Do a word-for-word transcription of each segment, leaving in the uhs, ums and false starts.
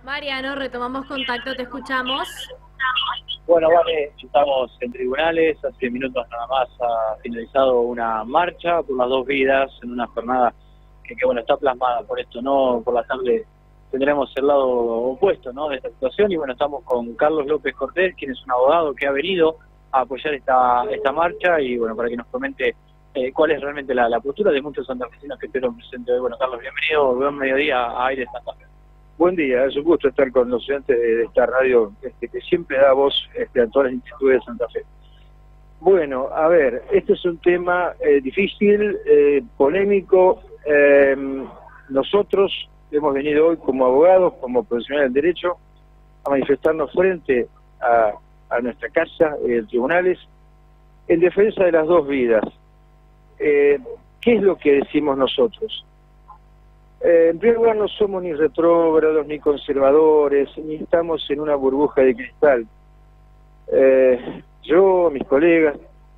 Mariano, retomamos contacto, te escuchamos. Bueno, vale, estamos en tribunales, hace minutos nada más ha finalizado una marcha por las dos vidas en una jornada que, que bueno, está plasmada por esto, ¿no? Por la tarde tendremos el lado opuesto, ¿no?, de esta situación, y bueno, estamos con Carlos López Cortés, quien es un abogado que ha venido a apoyar esta, esta marcha, y bueno, para que nos comente eh, cuál es realmente la, la postura de muchos santafesinos que estuvieron presentes hoy. Bueno, Carlos, bienvenido, buen mediodía a Aire Santa Fe. Buen día, es un gusto estar con los estudiantes de esta radio este, que siempre da voz este, a todas las instituciones de Santa Fe. Bueno, a ver, este es un tema eh, difícil, eh, polémico. Eh, nosotros hemos venido hoy como abogados, como profesionales del derecho, a manifestarnos frente a, a nuestra casa, eh, tribunales, en defensa de las dos vidas. Eh, ¿Qué es lo que decimos nosotros? Eh, en primer lugar, no somos ni retrógrados, ni conservadores, ni estamos en una burbuja de cristal. Eh, yo, mis colegas,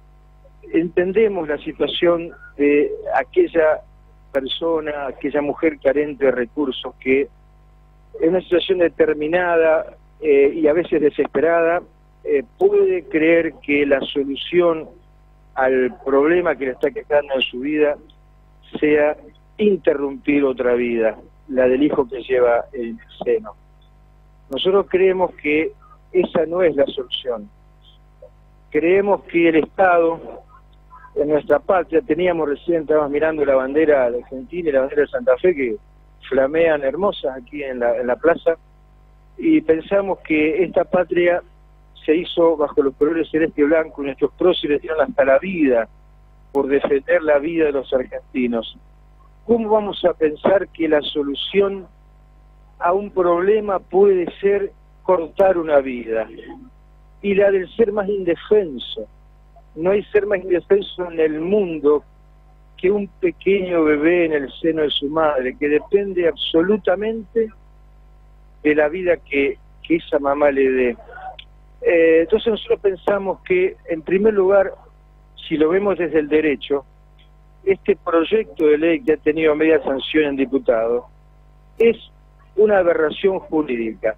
entendemos la situación de aquella persona, aquella mujer carente de recursos que en una situación determinada eh, y a veces desesperada eh, puede creer que la solución al problema que le está quejando en su vida sea interrumpir otra vida, la del hijo que lleva en el seno. Nosotros creemos que esa no es la solución. Creemos que el Estado, en nuestra patria, teníamos recién, estábamos mirando la bandera de Argentina y la bandera de Santa Fe, que flamean hermosas aquí en la, en la plaza, y pensamos que esta patria se hizo bajo los colores celeste y blanco, y nuestros próceres dieron hasta la vida por defender la vida de los argentinos. ¿Cómo vamos a pensar que la solución a un problema puede ser cortar una vida? Y la del ser más indefenso. No hay ser más indefenso en el mundo que un pequeño bebé en el seno de su madre, que depende absolutamente de la vida que, que esa mamá le dé. Eh, entonces nosotros pensamos que, en primer lugar, si lo vemos desde el derecho, este proyecto de ley que ha tenido media sanción en diputado es una aberración jurídica,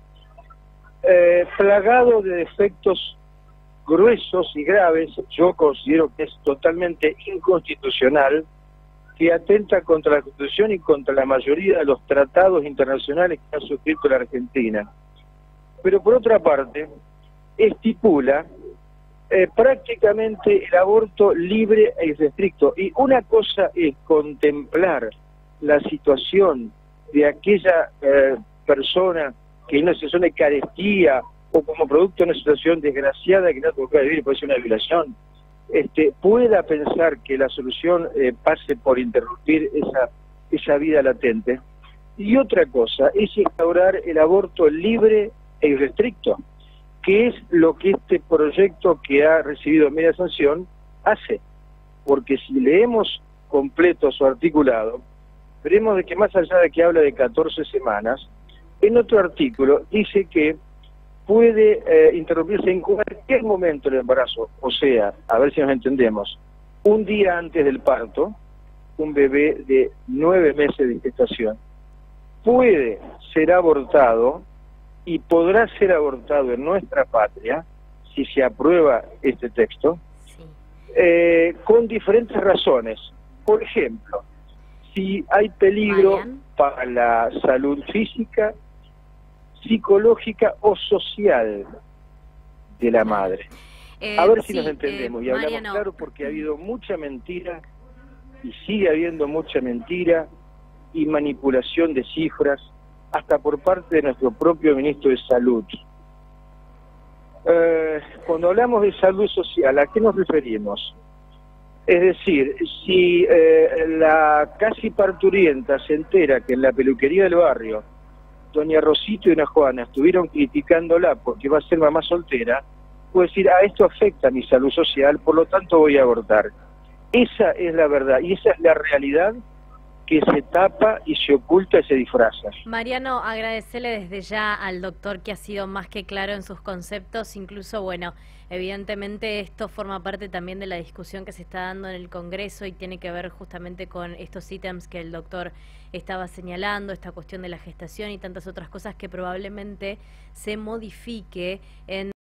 eh, plagado de defectos gruesos y graves. Yo considero que es totalmente inconstitucional, que atenta contra la Constitución y contra la mayoría de los tratados internacionales que ha suscrito la Argentina. Pero por otra parte, estipula Eh, prácticamente el aborto libre e irrestricto. Y una cosa es contemplar la situación de aquella eh, persona que en una situación de carestía o como producto de una situación desgraciada que no toca vivir, puede ser una violación, este, pueda pensar que la solución eh, pase por interrumpir esa, esa vida latente. Y otra cosa es instaurar el aborto libre e irrestricto, que es lo que este proyecto que ha recibido media sanción hace. Porque si leemos completo su articulado, veremos de que más allá de que habla de catorce semanas, en otro artículo dice que puede eh, interrumpirse en cualquier momento del embarazo. O sea, a ver si nos entendemos, un día antes del parto, un bebé de nueve meses de gestación puede ser abortado y podrá ser abortado en nuestra patria, si se aprueba este texto, eh, con diferentes razones. Por ejemplo, si hay peligro Marian. para la salud física, psicológica o social de la madre. Eh, A ver si sí, nos entendemos eh, y hablamos Mariano. claro, porque ha habido mucha mentira y sigue habiendo mucha mentira y manipulación de cifras, hasta por parte de nuestro propio ministro de Salud. Eh, cuando hablamos de salud social, ¿a qué nos referimos? Es decir, si eh, la casi parturienta se entera que en la peluquería del barrio doña Rosito y doña Juana estuvieron criticándola porque va a ser mamá soltera, puede decir, ah, esto afecta a mi salud social, por lo tanto voy a abortar. Esa es la verdad y esa es la realidad que se tapa y se oculta y se disfraza. Mariano, agradecerle desde ya al doctor que ha sido más que claro en sus conceptos, incluso, bueno, evidentemente esto forma parte también de la discusión que se está dando en el Congreso y tiene que ver justamente con estos ítems que el doctor estaba señalando, esta cuestión de la gestación y tantas otras cosas que probablemente se modifique en